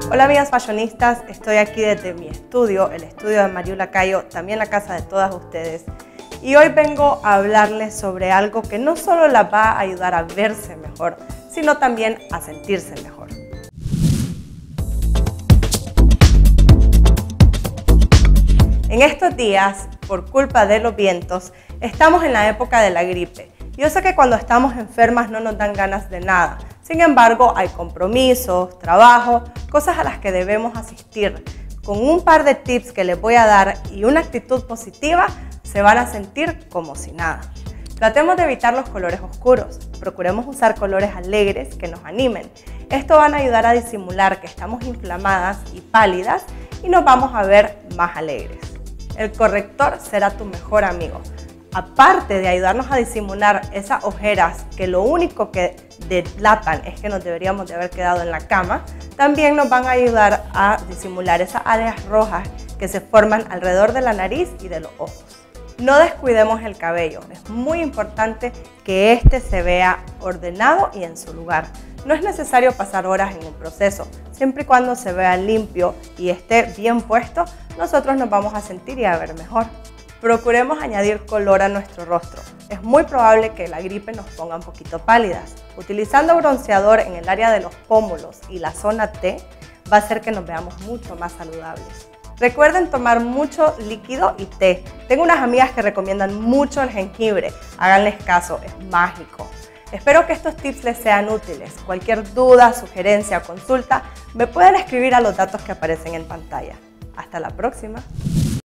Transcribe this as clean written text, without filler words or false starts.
Hola amigas fashionistas, estoy aquí desde mi estudio, el estudio de Mariula Cayo, también la casa de todas ustedes. Y hoy vengo a hablarles sobre algo que no solo las va a ayudar a verse mejor, sino también a sentirse mejor. En estos días, por culpa de los vientos, estamos en la época de la gripe. Yo sé que cuando estamos enfermas no nos dan ganas de nada. Sin embargo, hay compromisos, trabajo, cosas a las que debemos asistir. Con un par de tips que les voy a dar y una actitud positiva, se van a sentir como si nada. Tratemos de evitar los colores oscuros. Procuremos usar colores alegres que nos animen. Esto van a ayudar a disimular que estamos inflamadas y pálidas y nos vamos a ver más alegres. El corrector será tu mejor amigo. Aparte de ayudarnos a disimular esas ojeras que lo único que delatan es que nos deberíamos de haber quedado en la cama, también nos van a ayudar a disimular esas áreas rojas que se forman alrededor de la nariz y de los ojos. No descuidemos el cabello, es muy importante que este se vea ordenado y en su lugar. No es necesario pasar horas en el proceso, siempre y cuando se vea limpio y esté bien puesto, nosotros nos vamos a sentir y a ver mejor. Procuremos añadir color a nuestro rostro. Es muy probable que la gripe nos ponga un poquito pálidas. Utilizando bronceador en el área de los pómulos y la zona T va a hacer que nos veamos mucho más saludables. Recuerden tomar mucho líquido y té. Tengo unas amigas que recomiendan mucho el jengibre. Háganles caso, es mágico. Espero que estos tips les sean útiles. Cualquier duda, sugerencia o consulta me pueden escribir a los datos que aparecen en pantalla. Hasta la próxima.